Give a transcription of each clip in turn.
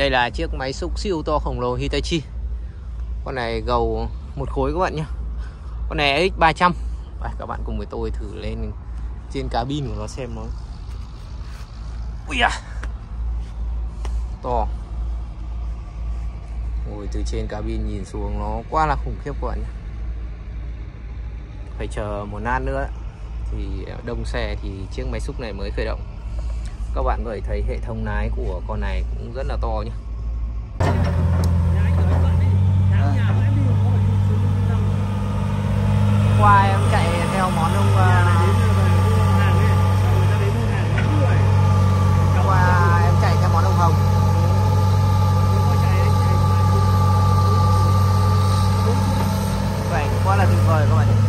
Đây là chiếc máy xúc siêu to khổng lồ Hitachi. Con này gầu một khối các bạn nhé. Con này X300. Các bạn cùng với tôi thử lên trên cabin của nó xem nó. Ui da, to. Ngồi từ trên cabin nhìn xuống nó quá là khủng khiếp các bạn nhé. Phải chờ một lát nữa thì đông xe thì chiếc máy xúc này mới khởi động. Các bạn có thể thấy hệ thống lái của con này cũng rất là to nhé. Qua em chạy theo món ông qua em chạy theo món ông Hồng. Cảnh quá là tuyệt vời các bạn.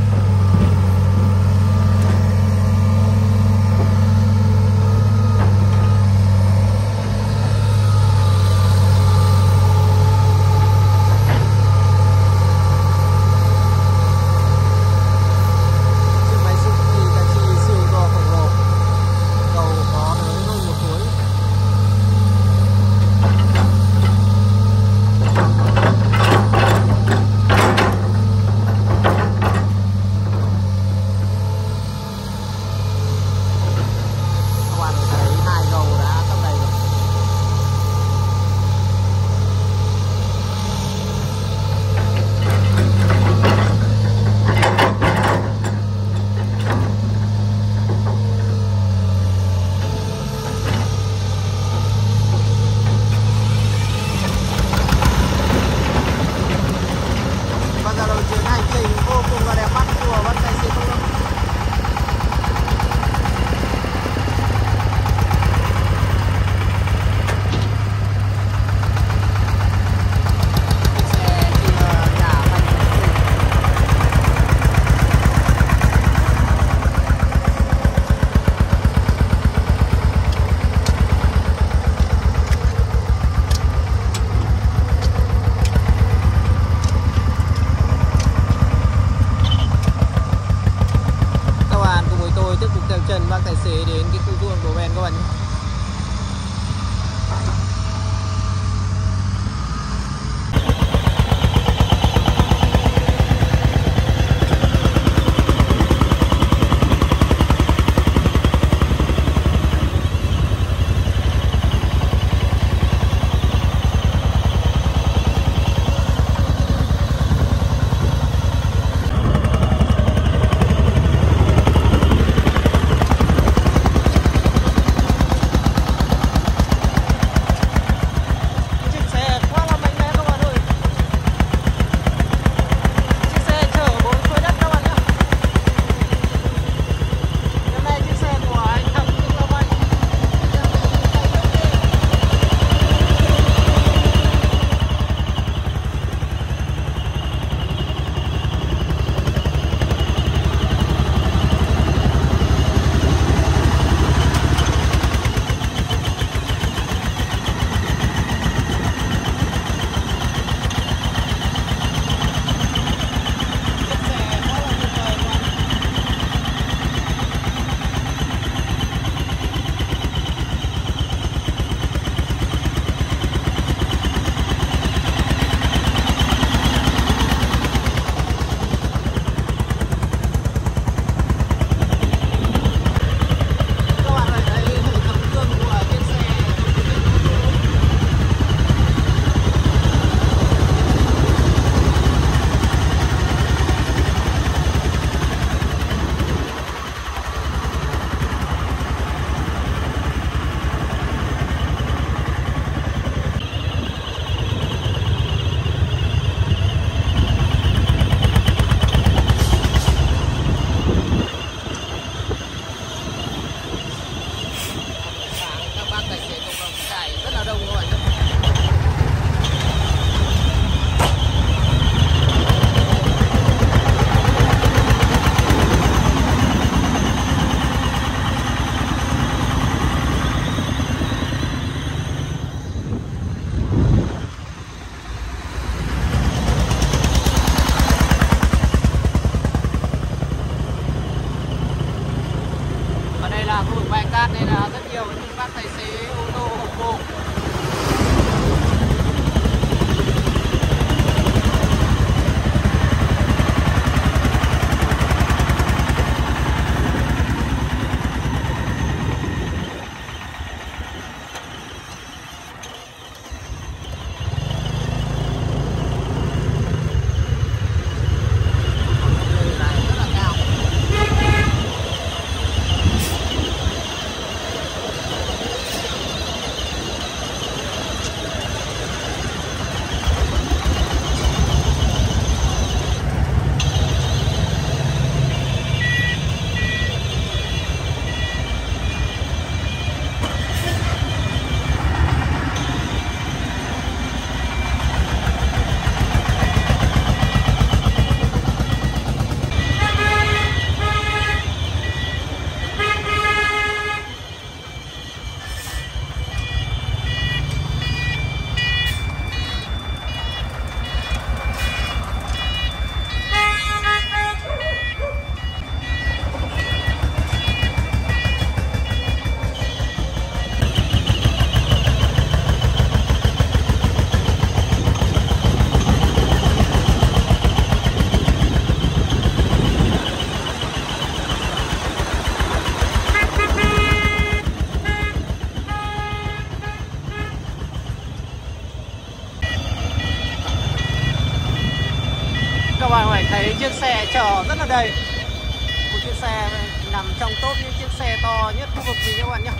phải thấy chiếc xe chở rất là đầy. Một chiếc xe nằm trong top những chiếc xe to nhất khu vực mình các bạn nhé.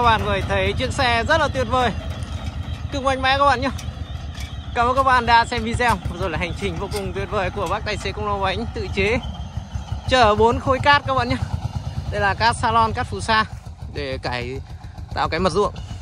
bạn có thể thấy chiếc xe rất là tuyệt vời, cực mạnh mẽ các bạn nhé. Cảm ơn các bạn đã xem video. Vừa rồi là hành trình vô cùng tuyệt vời của bác tài xế công nông bánh tự chế chở 4 khối cát các bạn nhé. Đây là cát Salon, cát Phù Sa để tạo cái mặt ruộng.